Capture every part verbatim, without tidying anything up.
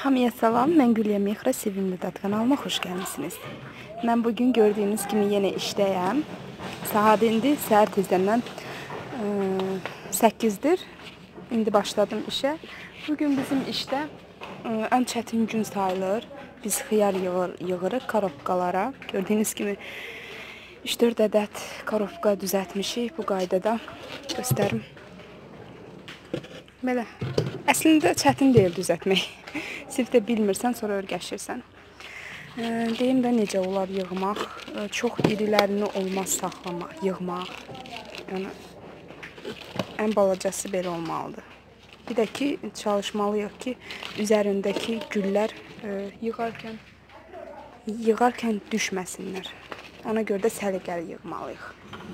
Hamıya salam, mən Gülya Mexra, Sevimli Dad kanalıma xoş gəlmisiniz. Mən bugün gördüyünüz kimi yenə işdəyəm. Saat indi səhər tezdən səkkizdir. İndi başladım işə. Bugün bizim işdə ən çətin gün sayılır. Biz xiyar yığır, yığırıq karobkalara. Gördüyünüz kimi üç dörd ədəd karobka düzəltmişik bu qaydada. Göstərim. Belə. Əslində çətin deyil düzəltmək. Sırf də bilmirsən, sonra öyrəşirsən. Deyim də necə olar yığmaq. Çox irilərini olmaz saxlamaq, yığmaq. Yəni, ən balacası belə olmalıdır. Bir də ki, çalışmalıyıq ki, üzərindəki güllər yığarkən, yığarkən düşməsinlər. Ona görə də səliqəli yığmalıyıq.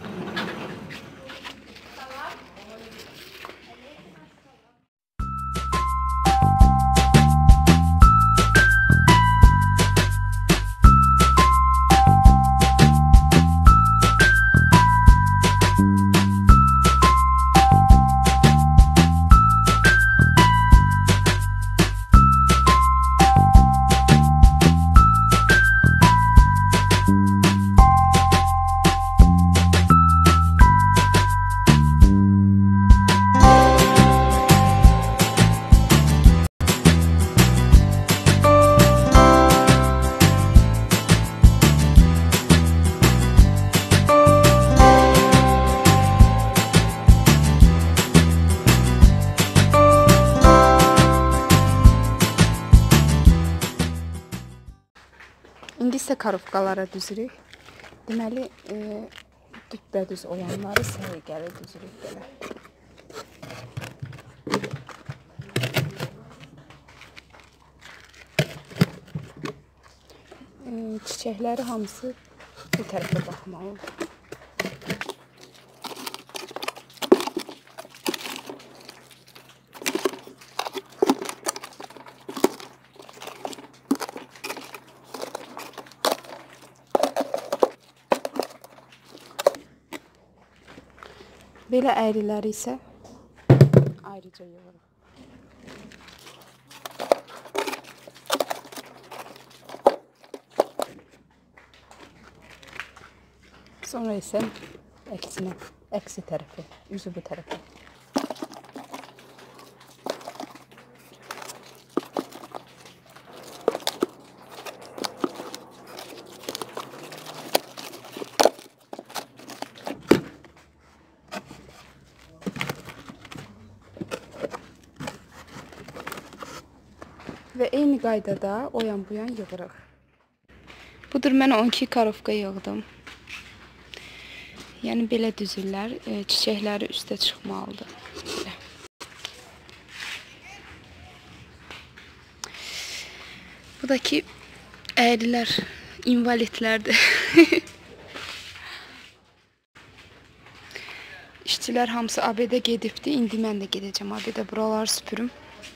İndi isə karobkalara düzürük. Deməli, düpbədüz olanları səliqəli düzürük belə. Çiçəkləri hamısı bu tərəfə baxmalıdır. Belə əyriləri isə ayrıca yığırıq. Sonra isə əksinə, əksi tərəfi, üzü bu tərəfi. Və eyni qaydada o yan bu yan yığırıq. Budur, mən on iki karobka yığdım. Yəni belə düzürlər, çiçəkləri üstə çıxmalıdır. Belə. Bu da ki, əyrilər, invalidlərdir. İşçilər hamısı A B D gedibdi, indi mən də gedəcəm A B D, buraları süpürüm.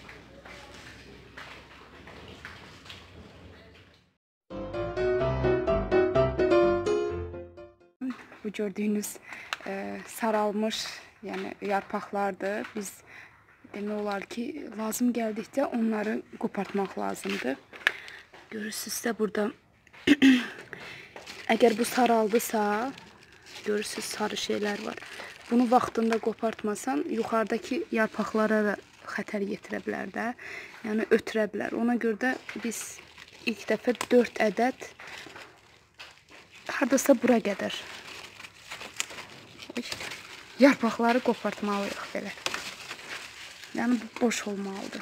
Bu gördüyünüz e, saralmış, yəni yarpaqlardır. Biz demək olar ki, lazım gəldikdə onları qopartmaq lazımdır. Görürsünüz də burada əgər bu saraldısa, görürsünüz sarı şeylər var. Bunu vaxtında qopartmasan, yuxarıdakı yarpaqlara da xətər yetirə bilər də, yəni ötürə bilər. Ona görə də biz ilk dəfə dörd ədəd, hardasa bura qədər yarpaqları qopartmalıyıq belə. Yəni bu boş olmalıdır.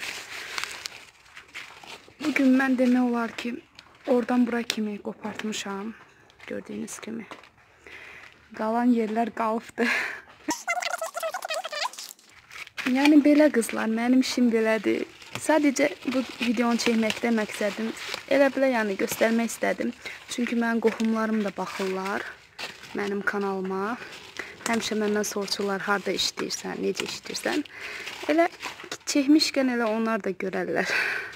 Bugün mən demək olar ki, oradan bura kimi qopartmışam. Gördüyünüz kimi. Qalan yerlər qalıbdır. Yəni belə qızlar, mənim işim belədir. Sadəcə bu videonu çəkməkdə məqsədim elə belə yəni göstərmək istədim. Çünki mənim qohumlarım da baxırlar mənim kanalıma. Həmişə məndən soruşurlar, harada işləyirsən, necə işləyirsən. Elə çəkmişkən elə onlar da görərlər.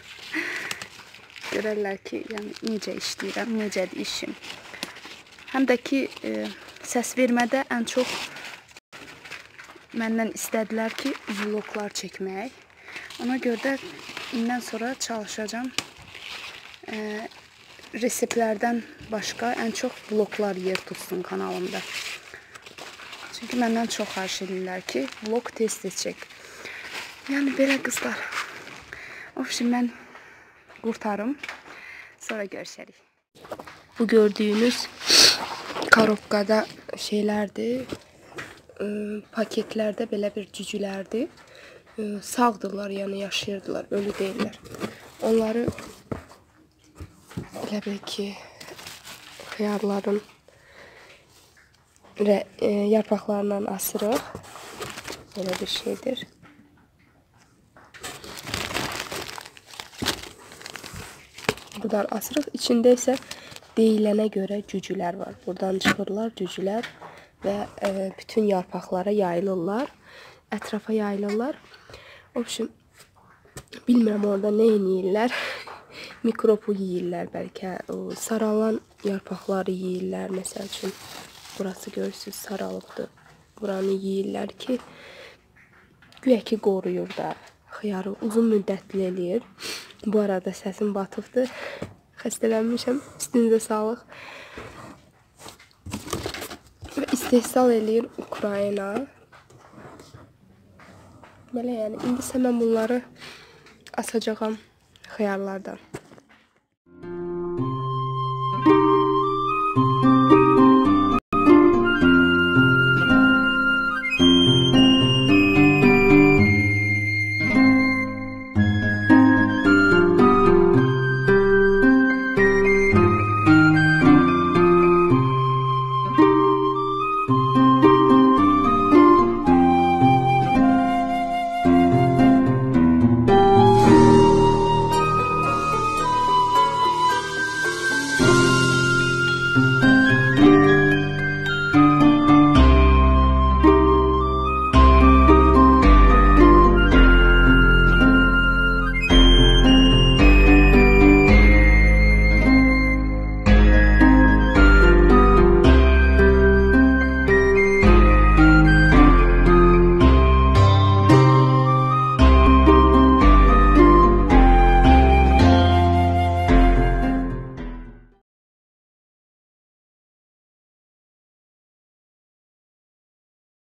Görərlər ki, yəni necə işləyirəm, necədir işim. Həm də ki, e, səs vermədə ən çox məndən istədilər ki, vloglar çəkmək. Ona görə də İndən sonra çalışacağım e, reseptlərdən başqa ən çox vloglar yer tutsun kanalımda. Çünki məndən çox xahiş edirlər ki, vlog tez-tez çək. Yəni belə qızlar. Ofşin mən qurtarım. Sonra görüşərik. Bu gördüyünüz korobkada şeylərdir. E, paketlərdə belə bir cücülərdir. E, sağdırlar, yəni yaşayırdılar, ölü deyirlər. Onları elə bil ki xiyarların və e, yarpaqlarından asırıq. Belə bir şeydir. Buradan asırıq. İçində isə deyilənə görə cücülər var. Buradan çıxırlar cücülər və e, bütün yarpaqlara yayılırlar. Ətrafa yayılırlar. Obşim, bilmirəm orada nə yeyirlər. Mikrobu yeyirlər bəlkə. O, saralan yarpaqları yeyirlər. Məsəl üçün, burası görürsünüz saralıbdır. Buranı yeyirlər ki, güya ki qoruyur da. Xiyarı uzun müddətli eləyir. Bu arada səsim batıbdır. Xəstələnmişəm. Üstünüzə sağlıq. Və istehsal eləyir Ukrayna. Belə yəni. İndi isə mən bunları asacağam xiyarlardan.